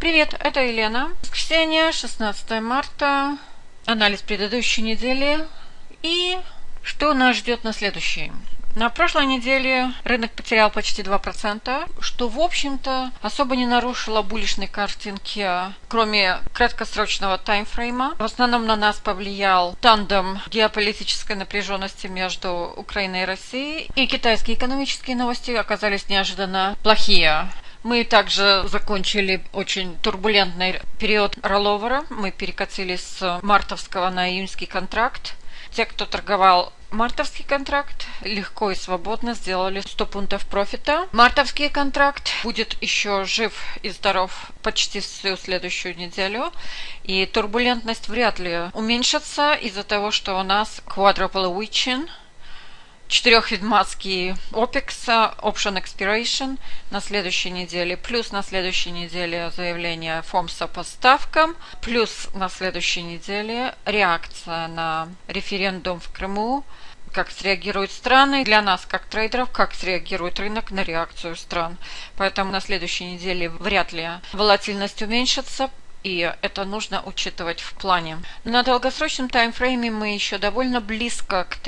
Привет, это Елена. Воскресенье, 16 марта. Анализ предыдущей недели. И что нас ждет на следующей? На прошлой неделе рынок потерял почти 2%, что, в общем-то, особо не нарушило буллишной картинки, кроме краткосрочного таймфрейма. В основном на нас повлиял тандем геополитической напряженности между Украиной и Россией, и китайские экономические новости оказались неожиданно плохие. Мы также закончили очень турбулентный период ролловера. Мы перекатились с мартовского на июньский контракт. Те, кто торговал мартовский контракт, легко и свободно сделали 100 пунктов профита. Мартовский контракт будет еще жив и здоров почти всю следующую неделю. И турбулентность вряд ли уменьшится из-за того, что у нас quadruple witching, четырехведматский OPEX, Option Expiration на следующей неделе, плюс на следующей неделе заявление ФОМСа по ставкам, плюс на следующей неделе реакция на референдум в Крыму, как среагируют страны, для нас, как трейдеров, как среагирует рынок на реакцию стран. Поэтому на следующей неделе вряд ли волатильность уменьшится, и это нужно учитывать в плане. На долгосрочном таймфрейме мы еще довольно близко к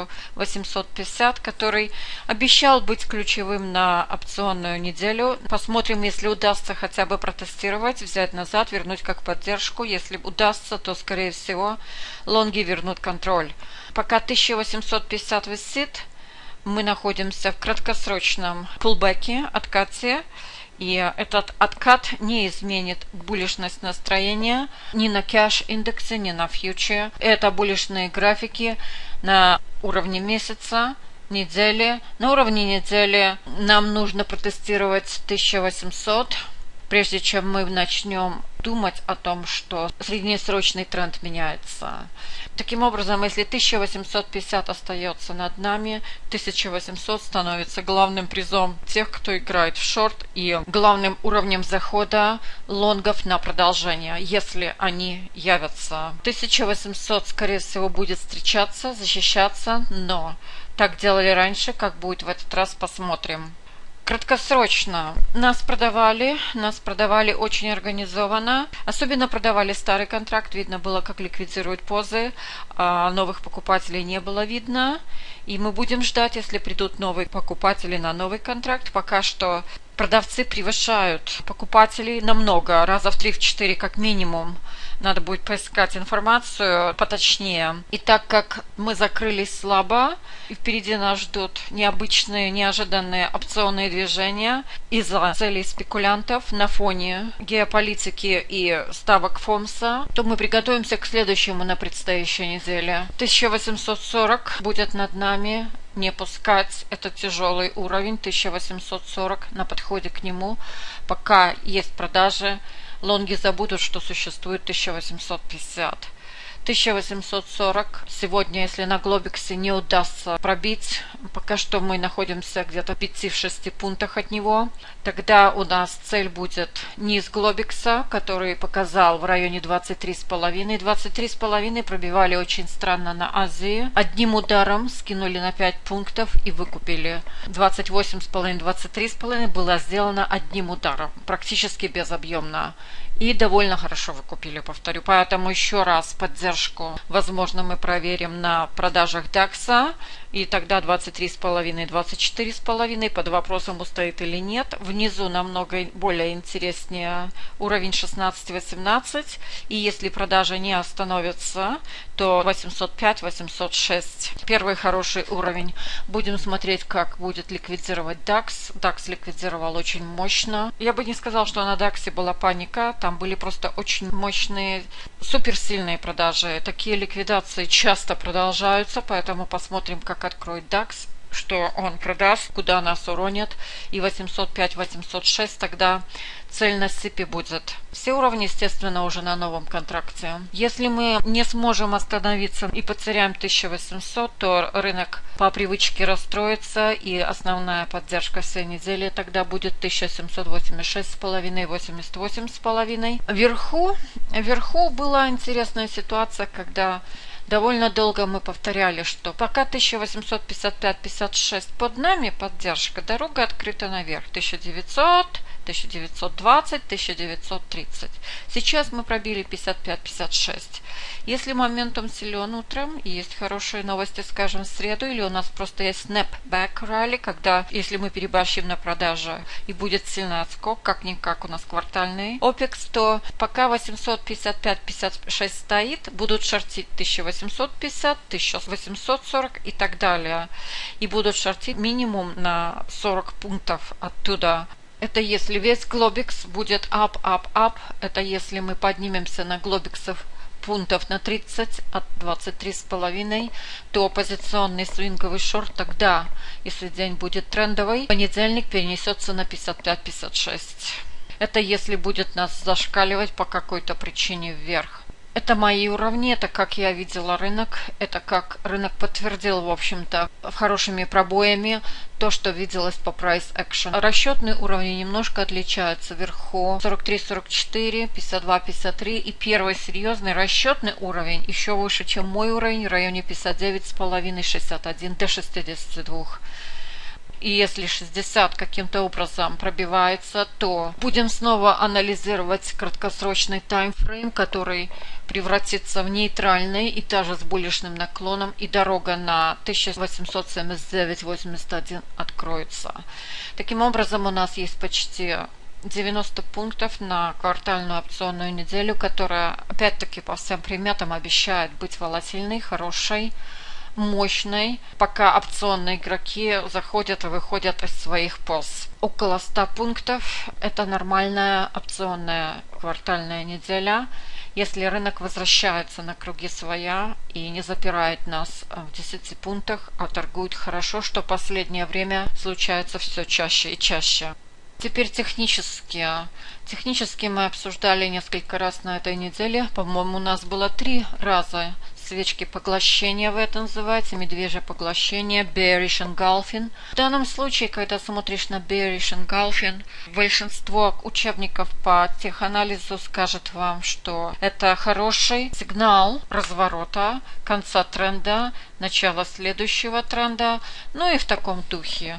1850, который обещал быть ключевым на опционную неделю. Посмотрим, если удастся хотя бы протестировать, взять назад, вернуть как поддержку. Если удастся, то, скорее всего, лонги вернут контроль. Пока 1850 висит, мы находимся в краткосрочном пулбеке, откате. И этот откат не изменит буллишность настроения ни на кэш-индексе, ни на фьючер. Это буллишные графики на уровне месяца, недели. На уровне недели нам нужно протестировать 1800, прежде чем мы начнем думать о том, что среднесрочный тренд меняется. Таким образом, если 1850 остается над нами, 1800 становится главным призом тех, кто играет в шорт, и главным уровнем захода лонгов на продолжение, если они явятся. 1800, скорее всего, будет встречаться, защищаться, но так делали раньше, как будет в этот раз, посмотрим. Краткосрочно нас продавали очень организованно. Особенно продавали старый контракт. Видно было, как ликвидируют позы. А новых покупателей не было видно. И мы будем ждать, если придут новые покупатели на новый контракт. Пока что продавцы превышают покупателей намного, раза в 3-4 как минимум. Надо будет поискать информацию поточнее. И так как мы закрылись слабо, и впереди нас ждут необычные, неожиданные опционные движения из-за целей спекулянтов на фоне геополитики и ставок ФОМСа, то мы приготовимся к следующему на предстоящей неделе. 1840 будет над нами. Не пускать этот тяжелый уровень 1840 на подходе к нему. Пока есть продажи, лонги забудут, что существует 1850. 1840 сегодня, если на Глобексе не удастся пробить, пока что мы находимся где-то в 5-6 пунктах от него, тогда у нас цель будет низ Глобекса, который показал в районе 23,5. 23,5 пробивали очень странно на Азии. Одним ударом скинули на 5 пунктов и выкупили. 28,5, 23,5 было сделано одним ударом, практически безобъемно. И довольно хорошо выкупили, повторю. Поэтому еще раз поддержку, возможно, мы проверим на продажах DAX. И тогда 23,5, 24,5 под вопросом, устоит или нет. Внизу намного более интереснее уровень 16-18. И если продажи не остановятся, то 805, 806. Первый хороший уровень. Будем смотреть, как будет ликвидировать DAX. DAX ликвидировал очень мощно. Я бы не сказал, что на DAX была паника. Там были просто очень мощные, суперсильные продажи. Такие ликвидации часто продолжаются, поэтому посмотрим, как откроет DAX, что он продаст, куда нас уронит. И 805, 806 тогда цель на сипе будет. Все уровни, естественно, уже на новом контракте. Если мы не сможем остановиться и потеряем 1800, то рынок по привычке расстроится, и основная поддержка всей недели тогда будет 1786,5, 88,5. Вверху была интересная ситуация, когда довольно долго мы повторяли, что пока 1855-56 под нами поддержка, дорога открыта наверх. 1900, 1920, 1930. Сейчас мы пробили 55-56. Если моментум силен утром, и есть хорошие новости, скажем, в среду, или у нас просто есть snapback ралли, когда, если мы переборщим на продаже и будет сильный отскок, как-никак у нас квартальный OPEX, то пока 855-56 стоит, будут шортить 1850, 1840 и так далее. И будут шортить минимум на 40 пунктов оттуда. Это если весь Globix будет up. Это если мы поднимемся на Globixов пунктов на 30 от 23,5, то позиционный свинговый шорт тогда, если день будет трендовый, понедельник перенесется на 55-56. Это если будет нас зашкаливать по какой-то причине вверх. Это мои уровни, это как я видела рынок, это как рынок подтвердил, в общем-то, хорошими пробоями то, что виделось по price action. Расчетные уровни немножко отличаются вверху 43-44, 52-53 и первый серьезный расчетный уровень еще выше, чем мой уровень, в районе 59,5-61 до 62. И если 60 каким-то образом пробивается, то будем снова анализировать краткосрочный таймфрейм, который превратится в нейтральный и также с буллишным наклоном, и дорога на 1879.81 откроется. Таким образом, у нас есть почти 90 пунктов на квартальную опционную неделю, которая, опять-таки, по всем приметам обещает быть волатильной, хорошей, мощной, пока опционные игроки заходят и выходят из своих поз. Около 100 пунктов – это нормальная опционная квартальная неделя. Если рынок возвращается на круги своя и не запирает нас в 10 пунктах, а торгует хорошо, что в последнее время случается все чаще и чаще. Теперь технически. Технически мы обсуждали несколько раз на этой неделе. По-моему, у нас было 3 раза свечки поглощения, в это называется, медвежье поглощение, bearish engulfing. В данном случае, когда смотришь на bearish engulfing, большинство учебников по теханализу скажет вам, что это хороший сигнал разворота, конца тренда, начала следующего тренда, ну и в таком духе.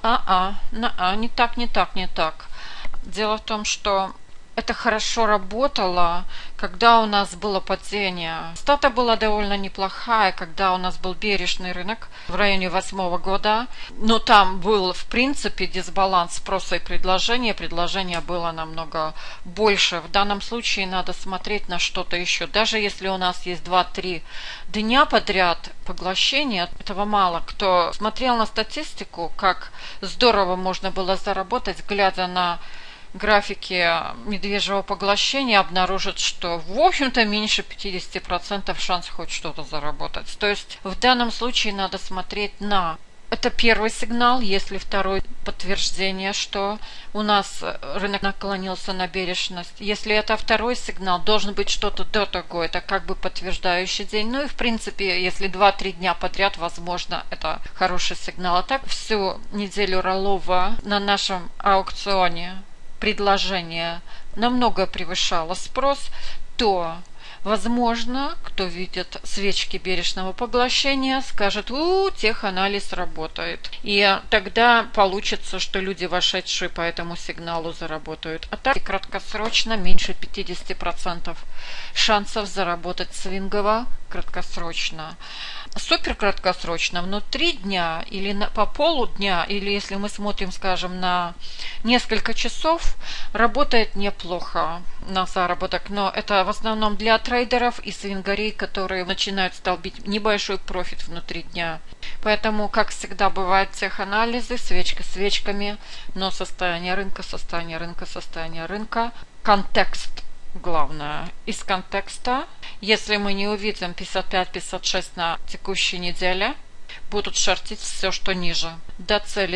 Не так. Дело в том, что это хорошо работало, когда у нас было падение. Стата была довольно неплохая, когда у нас был бережный рынок в районе 2008 года, но там был в принципе дисбаланс спроса и предложения. Предложение было намного больше. В данном случае надо смотреть на что-то еще. Даже если у нас есть 2-3 дня подряд поглощения, этого мало. Кто смотрел на статистику, как здорово можно было заработать, глядя на графики медвежьего поглощения, обнаружат, что в общем-то меньше 50% шанс хоть что-то заработать. То есть в данном случае надо смотреть на... Это первый сигнал, если второй подтверждение, что у нас рынок наклонился на бережность. Если это второй сигнал, должен быть что-то до того, это как бы подтверждающий день. Ну и в принципе, если 2-3 дня подряд, возможно, это хороший сигнал. А так всю неделю роллова на нашем аукционе предложение намного превышало спрос, то, возможно, кто видит свечки бережного поглощения, скажет: теханализ работает. И тогда получится, что люди, вошедшие по этому сигналу, заработают. А так краткосрочно меньше 50% шансов заработать свингово краткосрочно. Супер краткосрочно, внутри дня или по полудня, или если мы смотрим, скажем, на несколько часов, работает неплохо на заработок. Но это в основном для трейдеров и свингарей, которые начинают столбить небольшой профит внутри дня. Поэтому, как всегда бывает, теханализы, свечка свечками, но состояние рынка, контекст. Главное, из контекста, если мы не увидим 55-56 на текущей неделе, будут шортить все, что ниже. До цели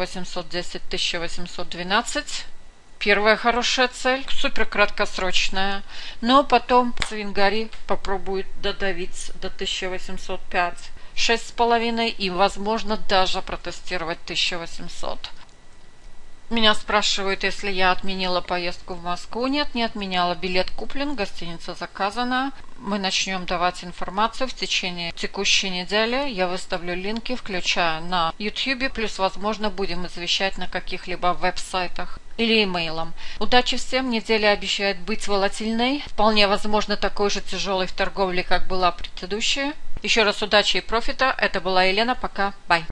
1810-1812. Первая хорошая цель, супер краткосрочная, но потом свингари попробуют додавить до 1805, 6,5 и, возможно, даже протестировать 1800. Меня спрашивают, если я отменила поездку в Москву. Нет, не отменяла. Билет куплен, гостиница заказана. Мы начнем давать информацию в течение текущей недели. Я выставлю линки, включая на YouTube, плюс, возможно, будем извещать на каких-либо веб-сайтах или имейлом. Удачи всем! Неделя обещает быть волатильной. Вполне возможно, такой же тяжелой в торговле, как была предыдущая. Еще раз удачи и профита. Это была Елена. Пока. Бай.